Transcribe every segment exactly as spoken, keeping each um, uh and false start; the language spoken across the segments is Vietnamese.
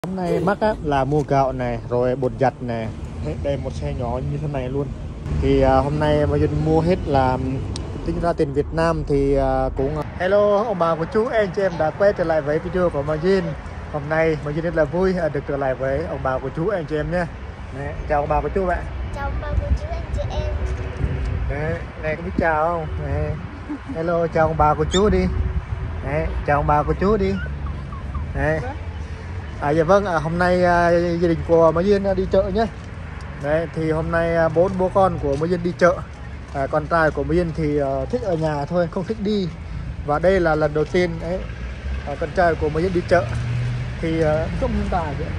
Hôm nay mắc á, là mua gạo này, rồi bột giặt này. Đây một xe nhỏ như thế này luôn. Thì à, hôm nay mà dân mua hết là tính ra tiền Việt Nam thì à, cũng hello ông bà của chú, anh chị em đã quay trở lại với video của Margin. Hôm nay Margin rất là vui à, được trở lại với ông bà của chú, anh chị em nhé. Đấy, chào ông bà của chú bạn. Chào ông bà của chú, anh chị em. Đấy, này có biết chào không? Đấy. Hello, chào ông bà của chú đi. Đấy, chào ông bà của chú đi. Đấy. À, dạ vâng, à, hôm nay à, gia đình của Margin đi chợ nhé. Đấy, thì hôm nay à, bốn bố con của Margin đi chợ. À, con trai của Margin thì uh, thích ở nhà thôi, không thích đi. Và đây là lần đầu tiên đấy, à, con trai của Margin đi chợ. Thì uh, không hiện tại vậy.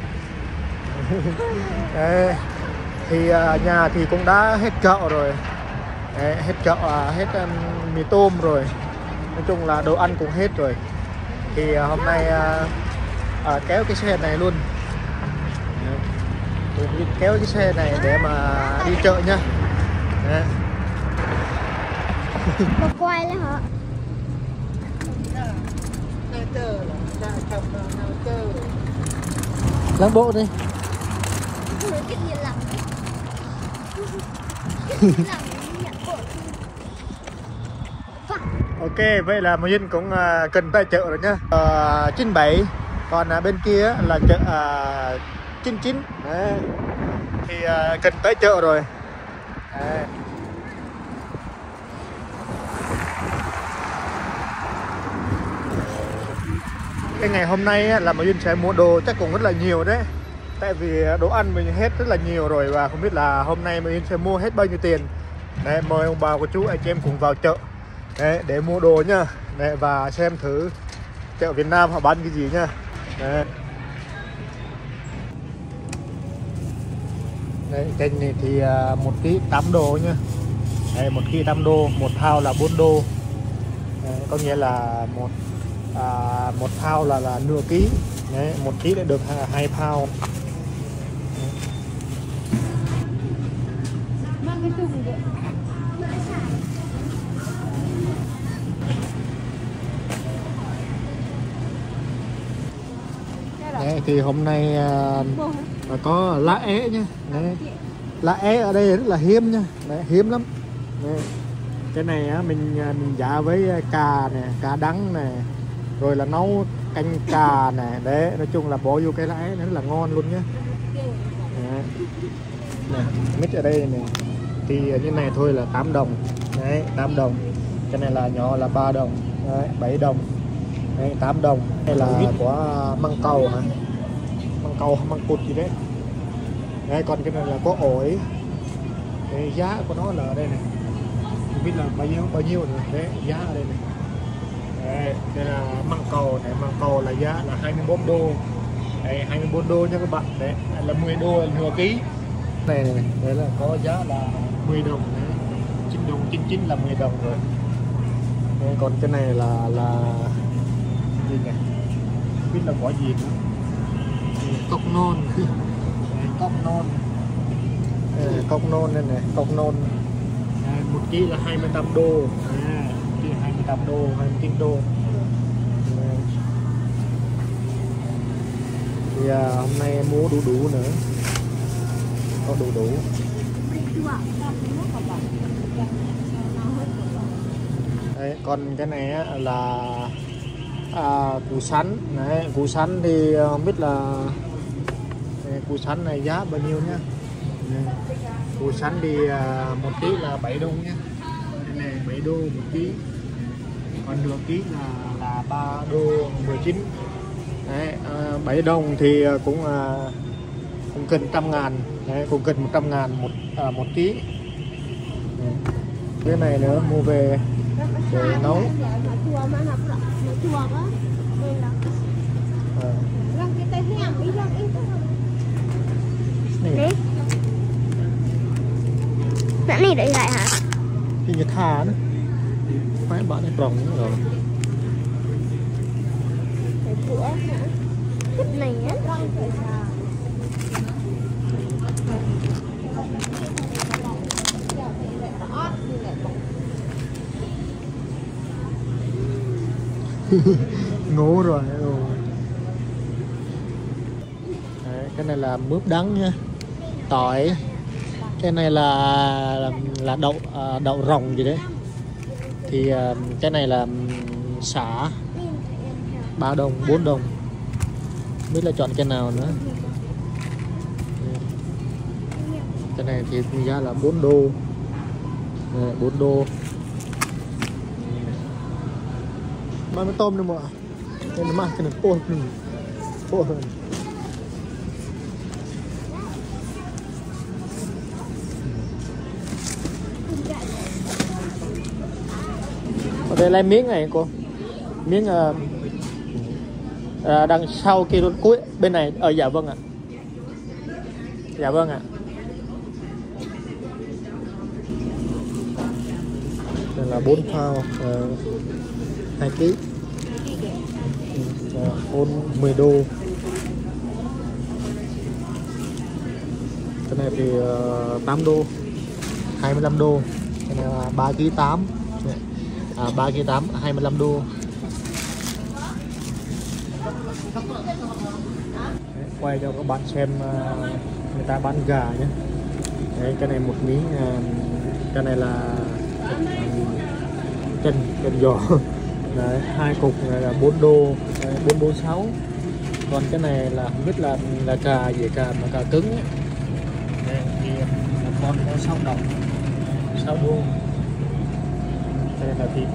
Đấy, thì uh, nhà thì cũng đã hết gạo rồi. Đấy, hết gạo, uh, hết um, mì tôm rồi. Nói chung là đồ ăn cũng hết rồi. Thì uh, hôm nay uh, À, kéo cái xe này luôn. Đấy. Kéo cái xe này để mà đi chợ nhá. Đấy. Bà quay lên hả? Lăng bộ đi. Ok, vậy là Margin cũng uh, cần tới chợ rồi nhá. uh, chín bảy. Còn uh, bên kia là chợ uh, chín chín. Đấy. Thì uh, cần tới chợ rồi. Đấy. Cái ngày hôm nay á, là Margin sẽ mua đồ chắc cũng rất là nhiều đấy. Tại vì đồ ăn mình hết rất là nhiều rồi. Và không biết là hôm nay Margin sẽ mua hết bao nhiêu tiền. Đấy, mời ông bà của chú anh chị em cùng vào chợ. Đấy, để mua đồ nhá. Đấy, và xem thử chợ Việt Nam họ bán cái gì nhá. Đấy. Đấy, kênh này thì uh, một ký tám đô nhá. Đấy, một ký tám đô, một thao là bốn đô. Đấy, có nghĩa là một uh, một thao là là nửa ký. Đấy, một ký lại được hai thao. Đấy, thì hôm nay uh, có lá é nha. Đấy. Lá é ở đây rất là hiếm nha. Đấy, hiếm lắm. Đấy. Cái này á, mình mình giả với cà nè, cá đắng nè, rồi là nấu canh cà nè. Đấy, nói chung là bỏ vô cái lá é nó rất là ngon luôn nhá. Đấy. Nè, mít ở đây này thì như này thôi là tám đồng. Đấy, tám đồng. Cái này là nhỏ là ba đồng. Đấy, bảy đồng. Đấy, tám đồng. Đây là của măng cầu hả? Măng cầu, măng cụt gì đấy. Đấy, còn cái này là có ổi. Cái giá của nó là ở đây này. Không biết là bao nhiêu bao nhiêu rồi. Đấy, giá ở đây này. Đấy, đây là măng cầu này, măng cầu là giá là hai mươi bốn đô. Đấy, hai mươi bốn đô nha các bạn. Đấy, là mười đô là nửa ký. Này này, đây là có giá là mười đồng. Đấy. chín đồng, chín chín là mười đồng rồi. Đấy, còn cái này là là gì nhỉ? Không biết là có gì nữa. Cốc non. Cốc non. Đây, cốc non đây này, cốc non. À, một ký là hai mươi lăm đô. À, một ký là hai mươi lăm đô, hai mươi chín đô. À. Thì à, hôm nay mua đủ đủ nữa. Có đủ đủ. Đấy, còn cái này á, là à, củ sắn. Đấy, củ sắn thì không biết là củ sắn này giá bao nhiêu nhá. Đây. Củ sắn thì à, một ký là bảy đô nhá. Cái này bảy đô một ký. Còn nửa ký là là ba đô mười chín. Đấy, à, bảy đồng thì cũng à, cũng gần trăm ngàn. Đấy, cũng gần một trăm ngàn một à, một ký. Đấy. Cái này nữa mua về để nấu. À. Đấy. Bạn này đợi lại hả? Cái nhiệt hà đó. Phải bạn ấy trồng nữa rồi. Cái cửa hả? Cái này á. Ngủ rồi. Cái này là mướp đắng nha, tỏi. Cái này là là, là đậu à, đậu rồng gì đấy. Thì à, cái này là sả, ba đồng, bốn đồng. Không biết là chọn cái nào nữa. Cái này thì giá là bốn đô. Đây, bốn đô. Ba mươi tôm nữa mà. Đây nó mang cái này ôi, ôi. Ở đây lấy miếng này cô. Miếng uh, à, đằng sau kia luôn cuối bên này. Ờ dạ vâng ạ. Dạ vâng ạ. Đây là bốn phao uh, hai ký. Bốn mười đô. Cái này thì uh, tám đô, hai mươi lăm đô. Cái này là ba ký tám. À, ba ký tám, hai mươi lăm đô. Đấy, quay cho các bạn xem uh, người ta bán gà nhé. Đấy, cái này một miếng uh, cái này là chân chân giò. Đấy, hai cục này là bốn đô, bốn đô sáu. Còn cái này là không biết là là cà gì, cà mà cà cứng ấy. Đây, thì một con có sáu đồng, sáu đô. Đây là thịt.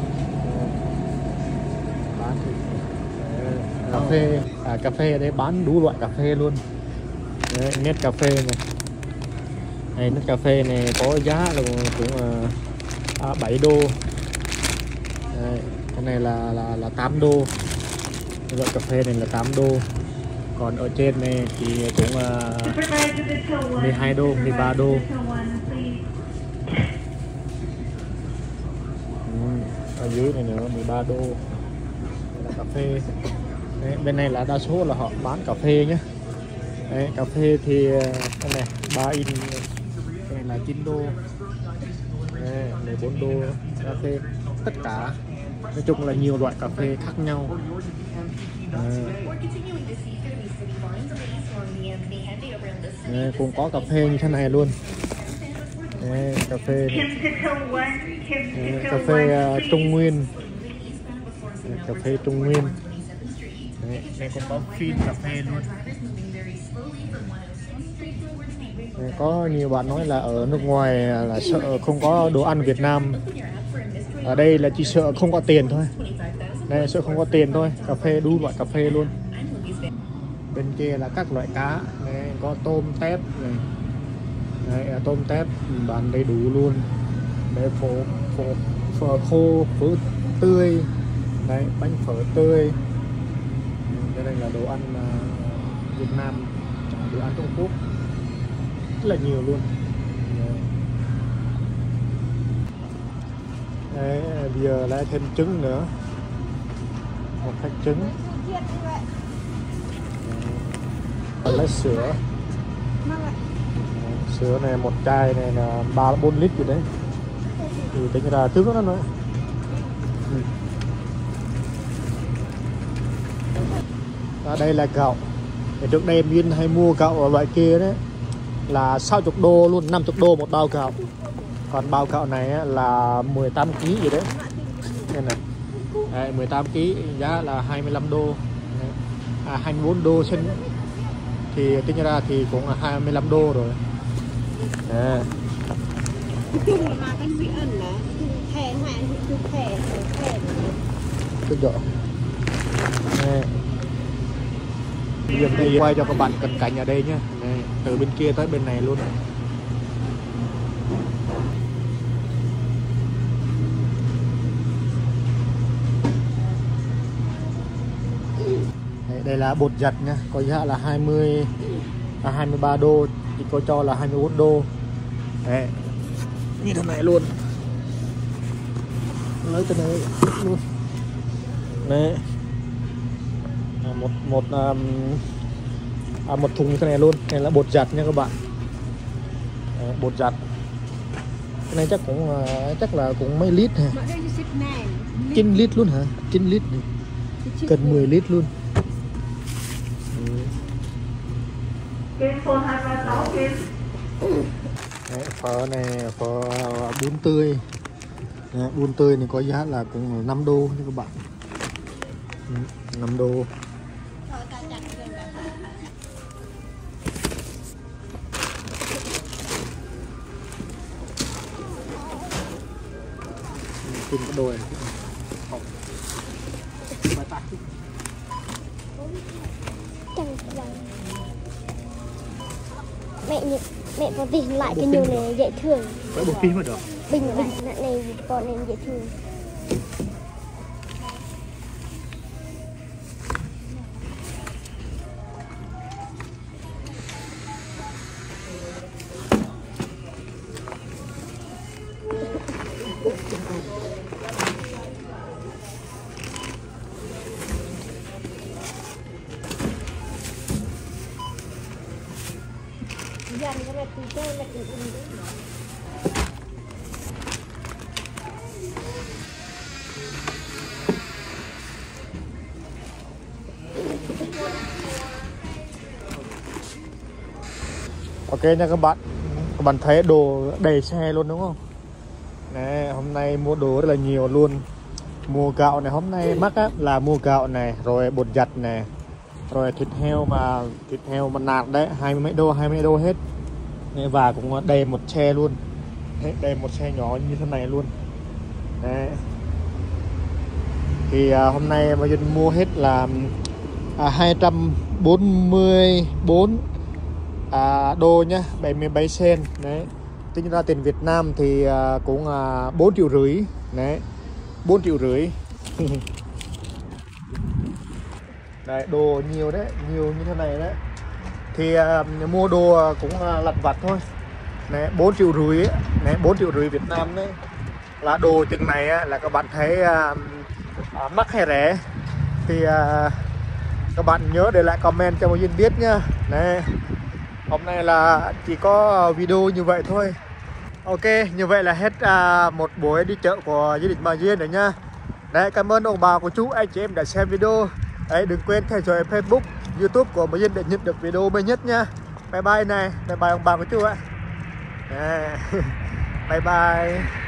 Bán thịt. Cà phê, à, cà phê ở đây bán đủ loại cà phê luôn. Đấy, nét cà phê này. Này, nét cà phê này có giá là cũng à, bảy đô. Đấy, cái này là là là tám đô. Cái loại cà phê này là tám đô. Còn ở trên này thì cũng uh, mười hai đô, mười ba đô. Ừ, ở dưới này nữa mười ba đô. Đây là cà phê. Đấy, bên này là đa số là họ bán cà phê nhé. Đấy, cà phê thì cái này ba in, cái này là chín đô. Đây, mười bốn đô cà phê. Tất cả nói chung là nhiều loại cà phê khác nhau. À. Đây, cũng có cà phê như thế này luôn. Đây, cà phê đây, cà phê uh, Trung Nguyên. Đây, cà phê Trung Nguyên. Đây, đây cũng có phin cà phê luôn. Đây, có nhiều bạn nói là ở nước ngoài là sợ không có đồ ăn Việt Nam. Ở đây là chỉ sợ không có tiền thôi. Đây sợ không có tiền thôi. Cà phê đủ loại cà phê luôn. Bên kia là các loại cá. Đây, có tôm tép này. Đây, tôm tép bán đầy đủ luôn. Đây, phở, phở, phở khô, phở tươi. Đấy, bánh phở tươi. Đây, đây là đồ ăn uh, Việt Nam, đồ ăn Trung Quốc rất là nhiều luôn. Đấy, bây giờ lại thêm trứng nữa, một khách trứng. Còn lấy sữa. Sữa này một chai này là ba bốn lít rồi đấy. Thì tính ra trứng nó nữa. Ở đây là gạo. Để trước đây em Duyên hay mua gạo ở loại kia đấy là sáu mươi đô luôn, năm mươi đô một bao gạo. Còn bao gạo này là mười tám ký gì đấy. Đây này. Đấy, mười tám ký giá là hai mươi lăm đô. Đấy. À, hai mươi bốn đô xin. Thì tính ra thì cũng là hai mươi lăm đô rồi. Đấy. Cái chỗ. Đây. Bây giờ mình quay cho các bạn cận cảnh ở đây nhé. Đây, từ bên kia tới bên này luôn. Đây, đây là bột giặt nha, có giá là hai mươi, à, hai mươi ba đô, thì có cho là hai mươi bốn đô. Đây, như thế này luôn. Lấy cái này luôn. Đấy. À, một một um, à, một thùng như thế này luôn. Này là bột giặt nha các bạn. Đấy, bột giặt. Cái này chắc cũng uh, chắc là cũng mấy lít hả? chín lít luôn hả? chín lít này. Cần mười lít luôn. Ừ. Đấy, phở này phở bún tươi. Đấy, bún tươi này có giá là cũng năm đô nha các bạn. năm đô. Tìm cái đồi. Mẹ mẹ có tìm lại cái nhiều này dễ thương. Phải bộ phim mà được. Bình bình này bọn này dễ thương. Ok nha các bạn. Các bạn thấy đồ đầy xe luôn đúng không? Đấy, hôm nay mua đồ rất là nhiều luôn. Mua gạo này hôm nay mắc á, là mua gạo này, rồi bột giặt này, rồi thịt heo mà thịt heo mà nạc đấy, hai mươi mấy đô, hai mươi đô hết. Và cũng đầy một xe luôn. Đấy, đầy một xe nhỏ như thế này luôn. Đấy. Thì à, hôm nay mà dân mua hết là à, hai trăm bốn mươi bốn à, đô nhá, bảy mươi bảy sen. Đấy. Tính ra tiền Việt Nam thì à, cũng à, bốn triệu rưỡi. Đấy. bốn triệu rưỡi. Đấy, đồ nhiều đấy, nhiều như thế này đấy. Thì à, mua đồ cũng à, lặt vặt thôi. Đấy, bốn triệu rưỡi ấy. Đấy, bốn triệu rưỡi Việt Nam đấy. Là đồ chừng này á, là các bạn thấy à, à, mắc hay rẻ thì à, các bạn nhớ để lại comment cho Duyên biết nhá. Đấy. Hôm nay là chỉ có video như vậy thôi. Ok, như vậy là hết à, một buổi đi chợ của gia đình bà Duyên rồi nha. Đấy, cảm ơn ông bà, cô chú, anh chị em đã xem video. Đấy, đừng quên theo dõi Facebook, YouTube của bà Duyên để nhận được video mới nhất nha. Bye bye này, bye bye ông bà, cô chú ạ. Bye bye.